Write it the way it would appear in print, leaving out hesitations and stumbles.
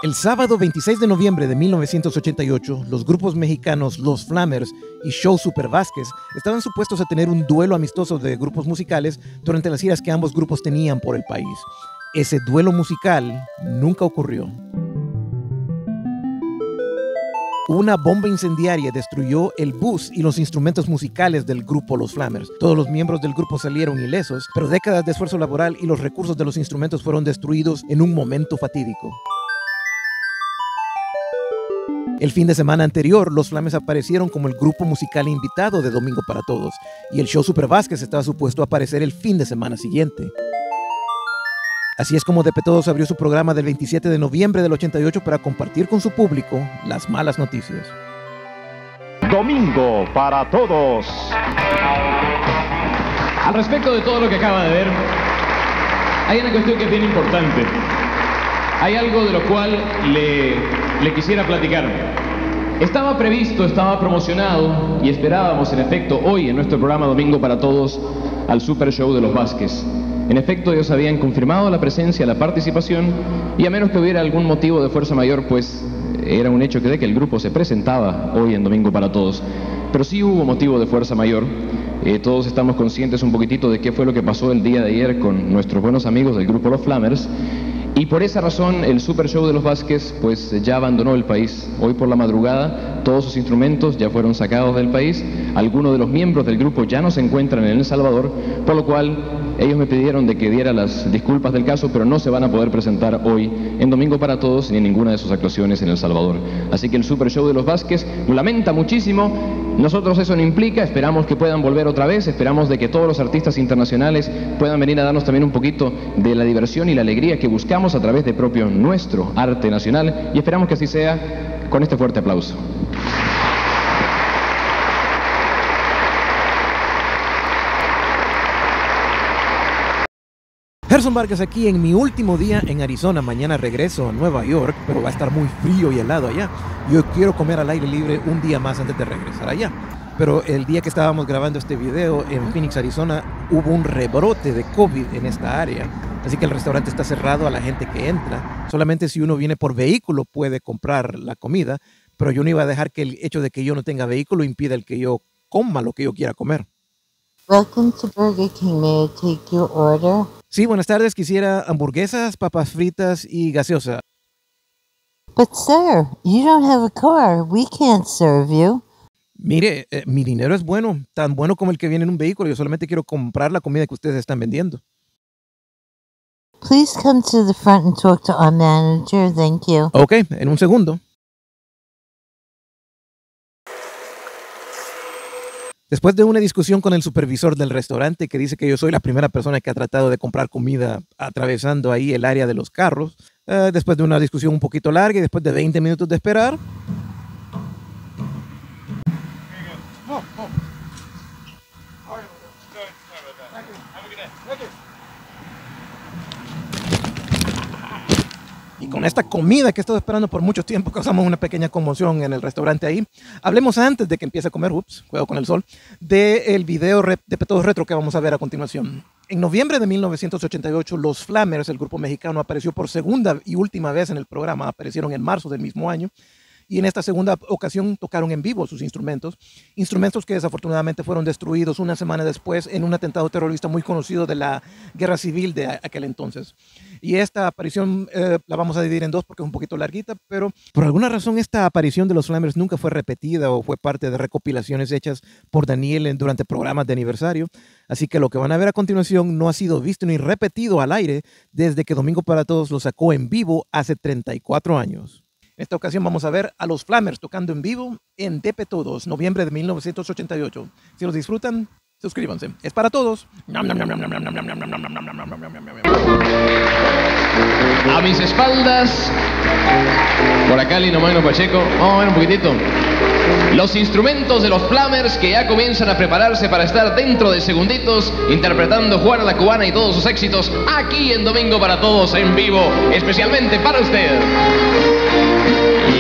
El sábado 26 de noviembre de 1988, los grupos mexicanos Los Flamers y Show Super Vázquez estaban supuestos a tener un duelo amistoso de grupos musicales durante las giras que ambos grupos tenían por el país. Ese duelo musical nunca ocurrió. Una bomba incendiaria destruyó el bus y los instrumentos musicales del grupo Los Flamers. Todos los miembros del grupo salieron ilesos, pero décadas de esfuerzo laboral y los recursos de los instrumentos fueron destruidos en un momento fatídico. El fin de semana anterior, Los Flamers aparecieron como el grupo musical invitado de Domingo para Todos, y el Show Super Vázquez estaba supuesto a aparecer el fin de semana siguiente. Así es como De Pe Todos abrió su programa del 27 de noviembre del 88 para compartir con su público las malas noticias. Domingo para Todos. Al respecto de todo lo que acaba de ver, hay una cuestión que es bien importante. Hay algo de lo cual le quisiera platicar. Estaba previsto, estaba promocionado y esperábamos en efecto hoy en nuestro programa Domingo para Todos al Super Show de los Vázquez. En efecto, ellos habían confirmado la presencia, la participación, y a menos que hubiera algún motivo de fuerza mayor, pues era un hecho de que el grupo se presentaba hoy en Domingo para Todos. Pero sí hubo motivo de fuerza mayor. Todos estamos conscientes un poquitito de qué fue lo que pasó el día de ayer con nuestros buenos amigos del grupo Los Flamers. Y por esa razón el Super Show de los Vázquez pues ya abandonó el país. Hoy por la madrugada todos sus instrumentos ya fueron sacados del país. Algunos de los miembros del grupo ya no se encuentran en El Salvador, por lo cual ellos me pidieron de que diera las disculpas del caso, pero no se van a poder presentar hoy en Domingo para Todos ni en ninguna de sus actuaciones en El Salvador. Así que el Super Show de los Vázquez lo lamenta muchísimo. Nosotros eso no implica, esperamos que puedan volver otra vez, esperamos de que todos los artistas internacionales puedan venir a darnos también un poquito de la diversión y la alegría que buscamos a través de propio nuestro arte nacional, y esperamos que así sea con este fuerte aplauso. Gerson Vargas aquí en mi último día en Arizona. Mañana regreso a Nueva York, pero va a estar muy frío y helado allá. Yo quiero comer al aire libre un día más antes de regresar allá. Pero el día que estábamos grabando este video en Phoenix, Arizona, hubo un rebrote de COVID en esta área. Así que el restaurante está cerrado a la gente que entra. Solamente si uno viene por vehículo puede comprar la comida. Pero yo no iba a dejar que el hecho de que yo no tenga vehículo impida el que yo coma lo que yo quiera comer. Welcome to Burger King. May I take your order? Sí, buenas tardes. Quisiera hamburguesas, papas fritas y gaseosa. But sir, you don't have a car. We can't serve you. Mire, mi dinero es bueno, tan bueno como el que viene en un vehículo. Yo solamente quiero comprar la comida que ustedes están vendiendo. Please come to the front and talk to our manager. Thank you. Ok, en un segundo. Después de una discusión con el supervisor del restaurante que dice que yo soy la primera persona que ha tratado de comprar comida atravesando ahí el área de los carros, después de una discusión un poquito larga y después de 20 minutos de esperar, y con esta comida que he estado esperando por mucho tiempo, causamos una pequeña conmoción en el restaurante ahí. Hablemos antes de que empiece a comer, cuidado con el sol, del video de Pe Todos Retro que vamos a ver a continuación. En noviembre de 1988, Los Flamers, el grupo mexicano, apareció por segunda y última vez en el programa. Aparecieron en marzo del mismo año. Y en esta segunda ocasión tocaron en vivo sus instrumentos que desafortunadamente fueron destruidos una semana después en un atentado terrorista muy conocido de la guerra civil de aquel entonces. Y esta aparición la vamos a dividir en dos porque es un poquito larguita, pero por alguna razón esta aparición de los Flamers nunca fue repetida o fue parte de recopilaciones hechas por Daniel durante programas de aniversario. Así que lo que van a ver a continuación no ha sido visto ni repetido al aire desde que Domingo para Todos lo sacó en vivo hace 34 años. En esta ocasión vamos a ver a los Flamers tocando en vivo en De Pe Todos, noviembre de 1988. Si los disfrutan, suscríbanse. Es para todos. A mis espaldas, por acá Lino Magno Pacheco, vamos a ver un poquitito. Los instrumentos de los Flamers que ya comienzan a prepararse para estar dentro de segunditos interpretando Juana la Cubana y todos sus éxitos aquí en Domingo para Todos en vivo, especialmente para usted.